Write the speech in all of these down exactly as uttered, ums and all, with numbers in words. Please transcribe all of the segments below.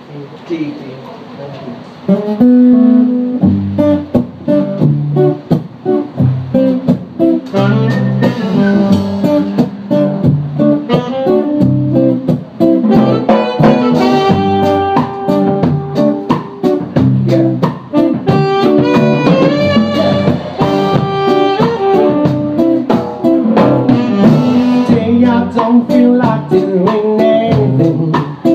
Indeed, I don't feel like doing anything.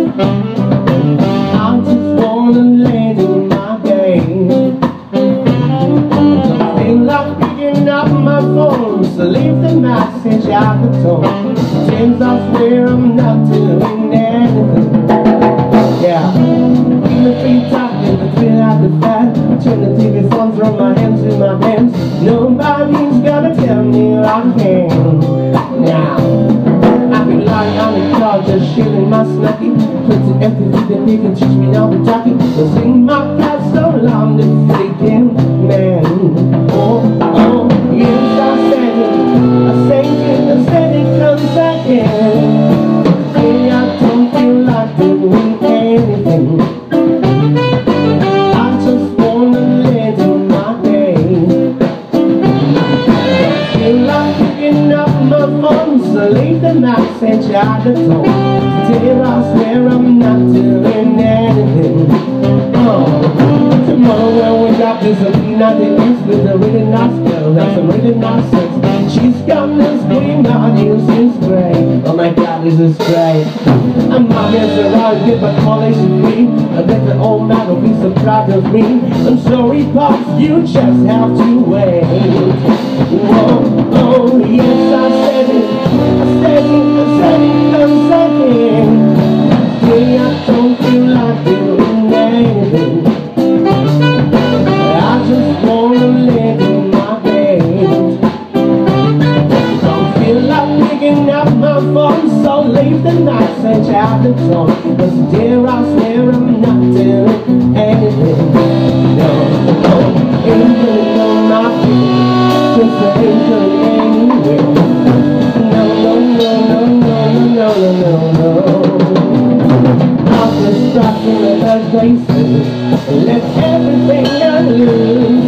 I just wanna lay in my bed. Don't feel like picking up my phone, so leave the message at the tone. Seems I swear I'm not doing anything. Yeah, feel the feet tapping, the feel like the fat. Turn the T V phone from my hands to my hands. Nobody's gonna tell me I can. Now lying on the couch, just chilling my snacky. Plenty empty with the big and teach me all the talking. But sing my cat so long to freaking man. Oh, oh, yes, I said it, I said it, I said it comes again. Hey, I don't feel like doing anything. I just wanna lay in my bed. I feel like picking up my phone, so leave the message at the tone. Today I swear I'm not doing anything. Oh, tomorrow when we got this a peanut in use with a really nice girl, that's a really nice sex. She's got this green on you since gray. Oh my God, this is great. I'm not here around with my college degree. I bet the old man will be so proud of me. I'm sorry, Pops, you just have to wait. Whoa, oh, yes, I said it, I said it, I said it comes again. Today I don't feel like doing anything. I just wanna live in my bed. Don't feel like picking up my phone, so leave the message at the tone. Cause dear, I swear I'm not doing anything. No, no, ain't doing no nothing. Just I ain't going anywhere. No, no, no, no, no, no, no, no, no. I'll just stop in the places and let everything I lose.